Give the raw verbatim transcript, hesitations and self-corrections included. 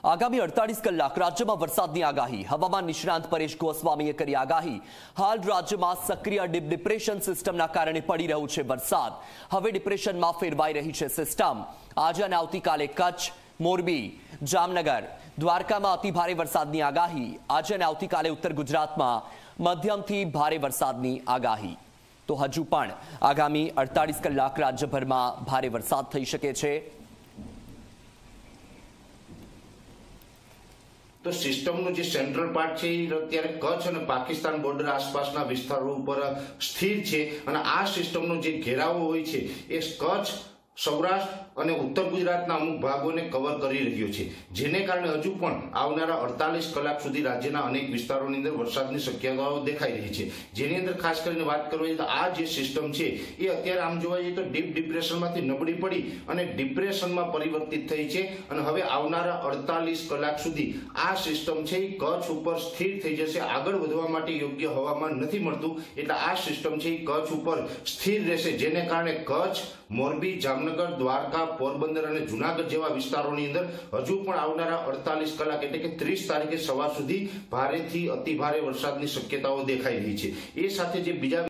આગામી અડતાલીસ કલાક રાજ્યમાં વરસાદની આગાહી. હવામાન નિષ્ણાંત પરેશ ગોસ્વામીએ કરી આગાહી. હાલ રાજ્યમાં સક્રિય ડીપ ડિપ્રેશન સિસ્ટમના કારણે પડી રહ્યું છે વરસાદ. હવે ડિપ્રેશનમાં ફેરવાઈ રહી છે સિસ્ટમ. આજે અને આવતીકાલે કચ્છ, મોરબી, જામનગર, દ્વારકામાં અતિભારે વરસાદની આગાહી. આજે અને આવતીકાલે ઉત્તર ગુજરાતમાં મધ્યમથી ભારે વરસાદની આગાહી. તો હજુ પણ આગામી અડતાલીસ કલાક રાજ્યભરમાં ભારે વરસાદ થઈ શકે છે. તો સિસ્ટમનું જે સેન્ટ્રલ પાર્ટ છે એ અત્યારે કચ્છ અને પાકિસ્તાન બોર્ડર આસપાસના વિસ્તારો ઉપર સ્થિર છે અને આ સિસ્ટમનો જે ઘેરાવો હોય છે એ કચ્છ, સૌરાષ્ટ્ર અને ઉત્તર ગુજરાતના અમુક ભાગોને કવર કરી રહ્યો છે, જેને કારણે હજુ પણ આવનારા અડતાલીસ કલાક સુધી રાજ્યના અનેક વિસ્તારોની અંદર વરસાદની શક્યતાઓ દેખાઈ રહી છે. જેની અંદર ખાસ કરીને વાત કરવી તો આ જે સિસ્ટમ છે એ અત્યારે આમ જોવા જઈએ તો ડીપ ડિપ્રેશનમાંથી નબળી પડી અને ડિપ્રેશનમાં પરિવર્તિત થઈ છે અને હવે આવનારા અડતાલીસ કલાક સુધી આ સિસ્ટમ છે એ કચ્છ ઉપર સ્થિર થઈ જશે. આગળ વધવા માટે યોગ્ય હવામાન નથી મળતું એટલે આ સિસ્ટમ છે એ કચ્છ ઉપર સ્થિર રહેશે, જેને કારણે કચ્છ, મોરબી, જામનગર, દ્વારકા, પોરબંદર અને જુનાગઢ જેવા વિસ્તારોની અંદર હજુ પણ આવનારા અડતાલીસ કલાક એટલે કે ત્રીસ તારીખે સવાર સુધી ભારેથી અતિ ભારે વરસાદની શક્યતાઓ દેખાઈ રહી છે. એ સાથે જે બીજા